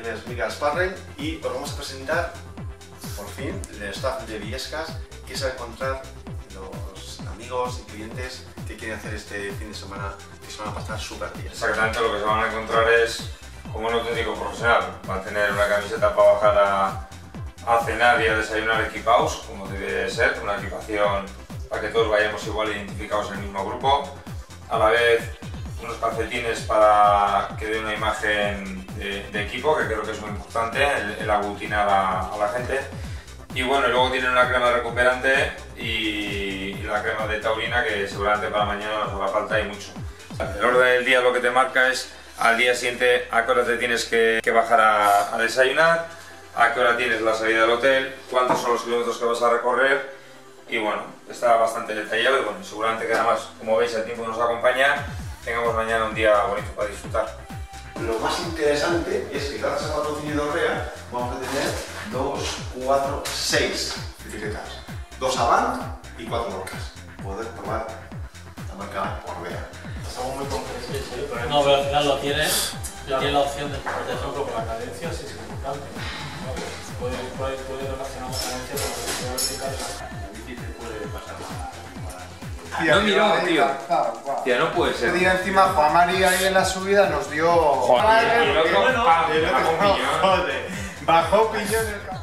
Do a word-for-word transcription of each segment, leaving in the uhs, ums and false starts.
es Miguel Sparren y os vamos a presentar por fin el staff de Viescas, que se va a encontrar los amigos y clientes que quieren hacer este fin de semana, que se van a pasar súper bien. Exactamente, lo que se van a encontrar es como un auténtico profesional. Va a tener una camiseta para bajar a, a cenar y a desayunar equipados, como debe ser, una equipación para que todos vayamos igual identificados en el mismo grupo. A la vez, unos calcetines para que dé una imagen de, de equipo, que creo que es muy importante, el, el aglutinar a, a la gente. Y bueno, luego tienen una crema recuperante y, y la crema de taurina, que seguramente para mañana nos hará falta y mucho. El orden del día lo que te marca es al día siguiente a qué hora te tienes que, que bajar a, a desayunar, a qué hora tienes la salida del hotel, cuántos son los kilómetros que vas a recorrer. Y bueno, está bastante detallado y bueno, seguramente que además, como veis, el tiempo nos acompaña, tengamos mañana un día bonito para disfrutar. Lo más interesante es que gracias al patrocinio de Orrea vamos a tener dos, cuatro, seis bicicletas, dos Avant y cuatro Lorcas. Poder probar la marca Orrea. Estamos muy concretos, ¿sí? Pero no, pero al final lo tienes, ya tienes la opción de hacerlo porque la cadencia sí es importante. ¿No? Puede, puede, puede relacionar la cadencia con la velocidad vertical y la bici te puede pasar más. Tía, no miró, tío. Wow. Tío, no puede ser. Tío, encima Juan María ahí en la subida nos dio... Joder, y el otro, bueno, pam, el otro, bajó un no, piñón. joder, bajó piñón el campo.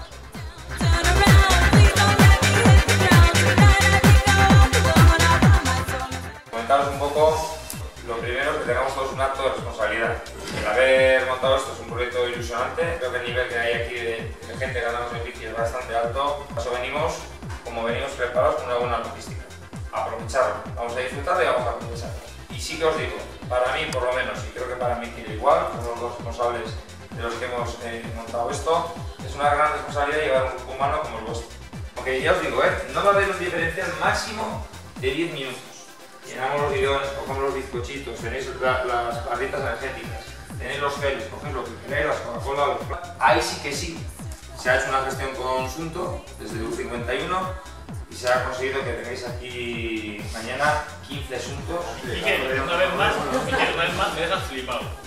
Comentaros un poco, lo primero, que tengamos todos un acto de responsabilidad. El haber montado esto es un proyecto ilusionante, creo que el nivel que hay aquí de, de gente que andamos en bici es bastante alto. Por eso venimos, como venimos preparados con una buena logística. Aprovecharlo, vamos a disfrutarlo y vamos a aprovecharlo. Y sí que os digo, para mí por lo menos, y creo que para mí quiere igual, somos los dos responsables de los que hemos eh, montado esto, es una gran responsabilidad llevar un grupo humano como el vuestro. Porque ya os digo, ¿eh? No va a haber un diferencial máximo de diez minutos. Llenamos los bidones, cogemos los bizcochitos, tenéis la, las barritas energéticas, tenéis los geles, por ejemplo, que tenéis las Coca-Cola, los... Ahí sí que sí, se ha hecho una gestión conjunto desde U cincuenta y uno y se ha conseguido que tengáis aquí mañana quince asuntos. Y que una vez más, y que una vez más me dejas flipado.